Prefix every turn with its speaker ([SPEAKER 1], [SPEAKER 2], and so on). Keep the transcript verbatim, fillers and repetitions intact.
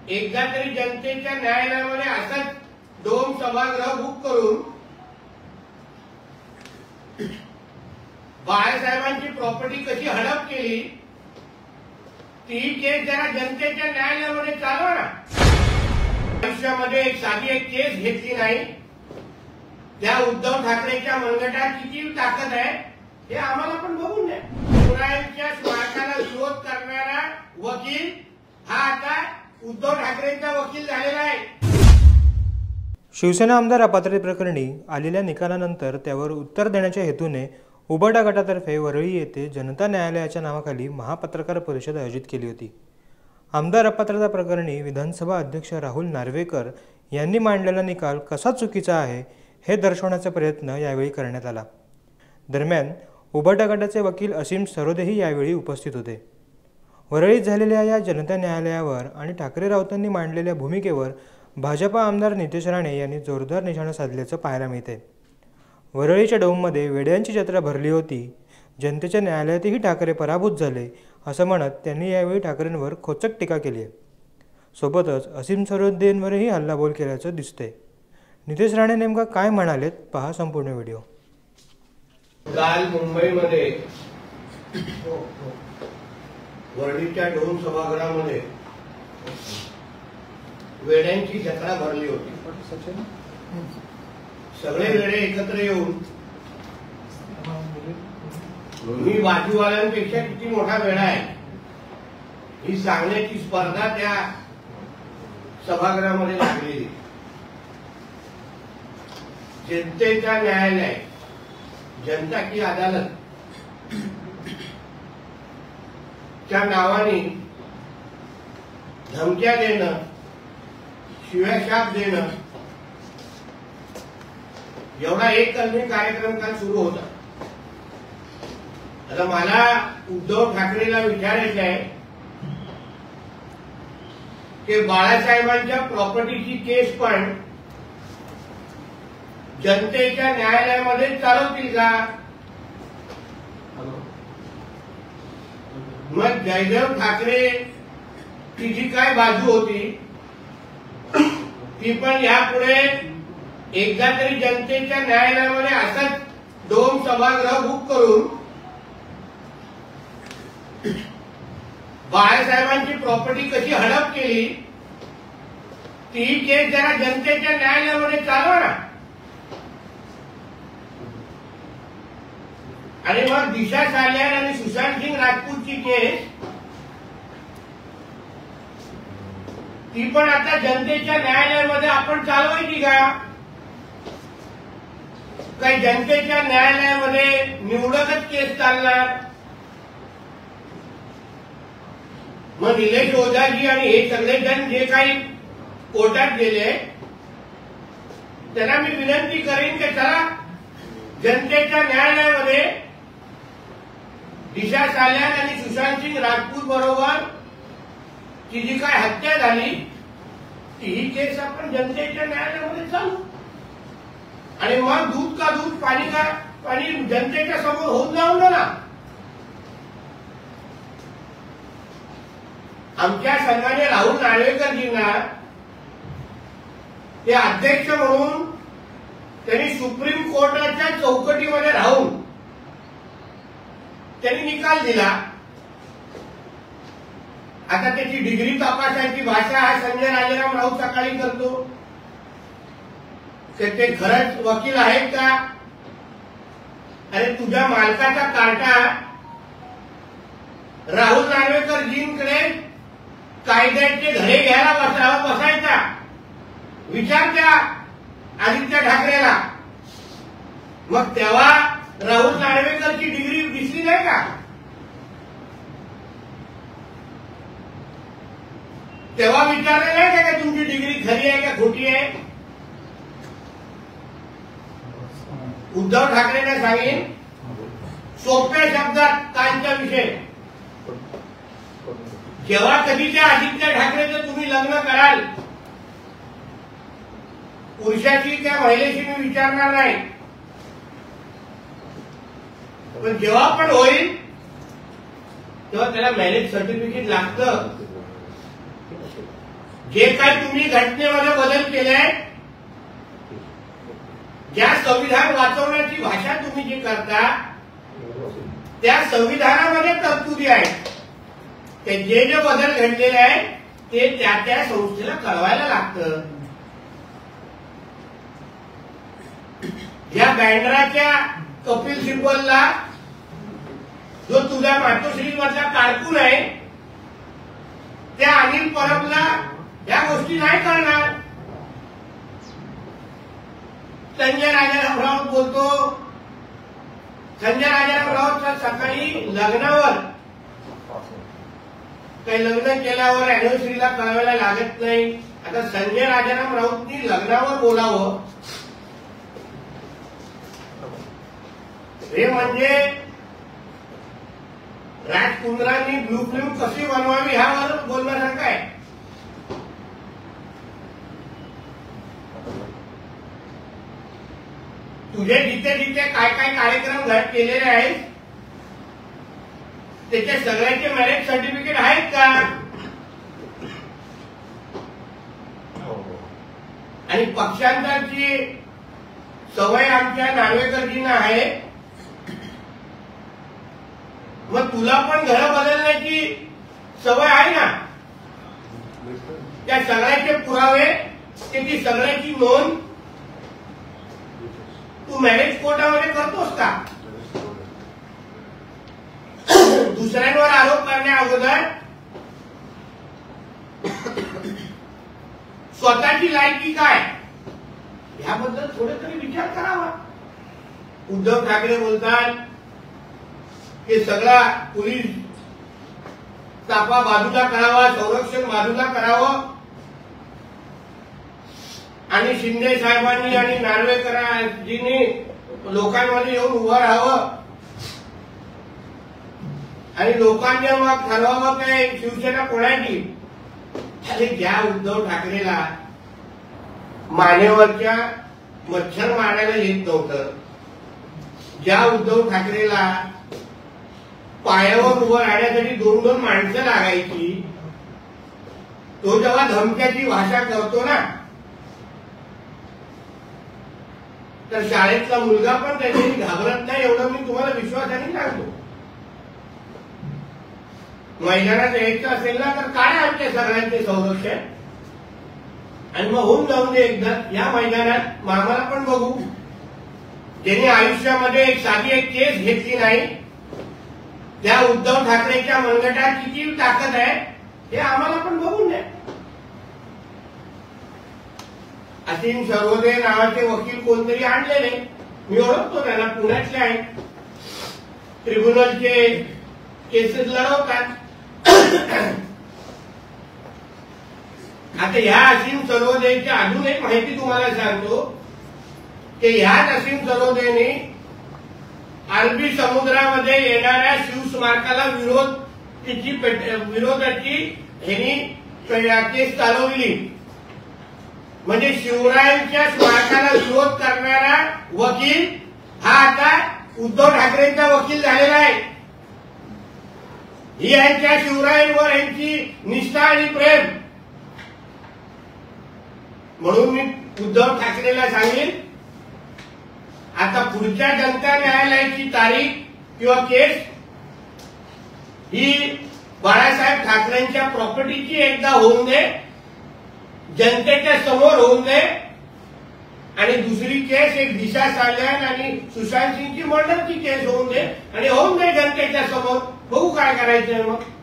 [SPEAKER 1] एकदा तरी जनतेच्या न्यायालयामध्ये असंच दोन सभागृह बुक करून बाळासाहेबांची प्रॉपर्टी कशी हडप केली ती केस जरा जनतेच्या न्यायालयामध्ये चालवा ना। आयुष्यामध्ये एक साधी एक केस घेतली नाही, त्या उद्धव ठाकरेच्या मनगटात किती ताकद आहे हे आम्हाला पण बघून द्या। शिवरायांच्या स्मारकाला विरोध करणारा वकील हा आता उद्धव ठाकरेंचा वकील झालेला आहे।
[SPEAKER 2] शिवसेना आमदार अपात्रते प्रकरणी आलेल्या निकालानंतर त्यावर उत्तर देण्याच्या हेतूने उबाटा गटातर्फे वरळी येथे जनता न्यायालयाच्या नावाखाली महापत्रकार परिषद आयोजित केली होती। आमदार अपात्रता प्रकरणी विधानसभा अध्यक्ष राहुल नार्वेकर यांनी मांडलेला निकाल कसा चुकीचा आहे हे दर्शवण्याचा प्रयत्न यावेळी करण्यात आला। दरम्यान उबाटा गटाचे वकील असीम सरोदेही यावेळी उपस्थित होते। वरळीत झालेल्या या जनता न्यायालयावर आणि ठाकरे राऊतांनी मांडलेल्या भूमिकेवर भाजपा आमदार नितेश राणे यांनी जोरदार निशाणा साधल्याचं पाहायला मिळते। वरळीच्या डोममध्ये वेड्यांची जत्रा भरली होती, जनतेच्या न्यायालयातही ठाकरे पराभूत झाले असं म्हणत त्यांनी यावेळी ठाकरेंवर खोचक टीका केली आहे। सोबतच असीम सरोदेंवरही हल्लाबोल केल्याचं दिसतंय। नितेश राणे नेमका काय म्हणालेत पहा संपूर्ण व्हिडिओ।
[SPEAKER 1] काल मुंबईमध्ये वरळीच्या डोम सभागृहामध्ये वेड्यांची जत्रा भरली होती। सगळे वेडे एकत्र येऊन मी बाजूवाल्यांपेक्षा किती मोठा वेडा आहे ही सांगण्याची स्पर्धा त्या सभागृहामध्ये लागलेली। जनतेचा न्यायालय, जनता की अदालत च्या नावाने धमक्या देणं, शिव्याशाप देणं एवढा एक कलमी कार्यक्रम काल सुरू होता। आता मला उद्धव ठाकरेला विचारायचं आहे की बाळासाहेबांच्या प्रॉपर्टीची केस पण जनतेच्या न्यायालयामध्ये चालवतील का? मग जयदेव ठाकरे ची जी काय बाजू होती ती पण यापुढे एकदा तरी जनतेच्या न्यायालयामध्ये असंच दोन सभागृह बुक करून बाळासाहेबांची प्रॉपर्टी कशी हडप केली ती केस जरा जनतेच्या न्यायालयामध्ये चालवा ना। आणि मग दिशा सालियान आणि सुशांत सिंग राजपूतची केस ती पण आता जनतेच्या न्यायालयामध्ये आपण चालवायची का? काही जनतेच्या न्यायालयामध्ये निवडकच केस चालणार? मग निलेश ओझाजी आणि हे सगळे जण जे काही कोर्टात गेले त्यांना मी विनंती करेन की चला जनतेच्या न्यायालयामध्ये दिशा सालियान आणि सुशांत सिंग राजपूत बरोबर ती जी काय हत्या झाली ही केस आपण जनतेच्या न्यायालयामध्ये चालू आणि मग दूध का दूध पाणी का पाणी जनतेच्या समोर होऊन जाऊ ना। आमच्या संघाने राहुल नार्वेकरजींना ते अध्यक्ष म्हणून त्यांनी सुप्रीम कोर्टाच्या चौकटीमध्ये राहून त्यांनी निकाल दिला। आता त्याची डिग्री तपासायची भाषा हा संजय राजाराम राऊत सकाळी करतो। ते खरंच वकील आहेत का? अरे तुझ्या मालकाचा कार्टा राहुल नार्वेकरजींकडे कायद्याचे धडे घ्यायला बसावं बसायचा विचार त्या आदित्य ठाकरेला। मग तेव्हा राहुल नार्वेकरची डिग्री दिसली नाही का? तेव्हा विचारलं नाही का तुमची डिग्री खरी आहे का खोटी आहे? उद्धव ठाकरेंना सांगेन सोप्या शब्दात कालचा विषय, जेव्हा कधी त्या आदित्य ठाकरेचं तुम्ही लग्न कराल पुरुषाची त्या महिलेशी मी विचारणार नाही, पण जेव्हा पण होईल तेव्हा त्याला मॅरेज सर्टिफिकेट लागतं। जे काय तुम्ही घटनेमध्ये बदल केले, ज्या संविधान वाचवण्याची भाषा तुम्ही जी करता, त्या संविधानामध्ये तरतुदी आहेत. ते जे जे बदल घडलेले आहेत ते त्या त्या संस्थेला कळवायला लागतं. या बँड्राच्या कपिल सिब्बलला, जो तुझ्या मातोश्री मधला कारकून आहे, त्या अनिल परबला या गोष्टी नाही करणार. संजय राजाराम राऊत बोलतो, संजय राजाराम राऊत सकाळी लग्नावर, काही लग्न केल्यावर अॅनिव्हर्सरीला कळवायला लागत नाही. आता संजय राजाराम राऊतनी लग्नावर बोलावं हे म्हणजे राजकुंद्रांनी ब्लू फिल्म कशी बनवावी ह्यावर बोलण्यासारखं आहे. तुझे जिथे जिथे काय काय कार्यक्रम घड केलेले आहेत त्याचे सगळ्यांचे मॅरेज सर्टिफिकेट आहेत का? आणि पक्षांतरची सवय आमच्या नार्वेकरजींना आहे, मग तुला पण घर बदलण्याची सवय आहे ना. त्या सगळ्याचे पुरावे, त्याची सगळ्याची नोंद तू मॅरेज कोर्टामध्ये करतोस का? दुसऱ्यांवर आरोप करण्या अगोदर स्वतःची लायकी काय ह्याबद्दल थोडे तरी विचार करावा. उद्धव ठाकरे बोलतात की सगळा पोलीस ताफा बाजूला करावा, संरक्षण बाजूला करावं, आणि शिंदे साहेबांनी आणि नार्वेकरजींनी लोकांमध्ये येऊन उभं राहावं आणि लोकांनी मग ठरवावं काय शिवसेना कोणाची. अरे ज्या उद्धव ठाकरेला मानेवरच्या मच्छर मारायला येत नव्हतं, ज्या उद्धव ठाकरेला पायावर उभं राहण्यासाठी दोन दोन माणसं लागायची, तो जेव्हा धमक्याची भाषा करतो ना, तर शाळेतला मुलगा पण त्याच्याशी घाबरत नाही, एवढं मी तुम्हाला विश्वासाने सांगतो. मैदानात यायचं असेल ना तर काय आमच्या सगळ्यांचे संरक्षण, आणि मग होऊन जाऊन दे एकदा या मैदानात. आम्हाला पण बघू, ज्यांनी आयुष्यामध्ये एक साधी एक केस घेतली नाही, त्या उद्धव ठाकरेच्या मनगटात किती ताकद आहे हे आम्हाला पण बघून द्या. असीम सर्वोदय नावाचे वकील कोणतरी आणलेले, मी ओळखतो त्यांना, पुण्यातले आहेत, ट्रिब्युनलचे केसेस लढवतात. आता ह्या असीम सर्वोदयची अजून एक माहिती तुम्हाला सांगतो की ह्याच असीम सर्वोदयने अरबी समुद्रामध्ये येणाऱ्या शिवस्मारकाला विरोध तिची विरोधाची ह्यांनी केस चालवली. म्हणजे शिवरायांच्या स्मारकाला विरोध करणारा वकील हा आता उद्धव ठाकरेंचा वकील झालेला आहे. ही यांच्या शिवरायांवर यांची निष्ठा आणि प्रेम. म्हणून मी उद्धव ठाकरेला सांगेन, आता पुढच्या जनता न्यायालयाची तारीख किंवा केस ही बाळासाहेब ठाकरेंच्या प्रॉपर्टीची एकदा होऊन दे, जनतेच्या समोर होऊन दे, आणि दुसरी केस एक दिशा साल्यान आणि सुशांत सिंगची मर्डरची केस होऊन दे, आणि होऊन दे जनतेच्या समोर. बघू काय करायचंय मग.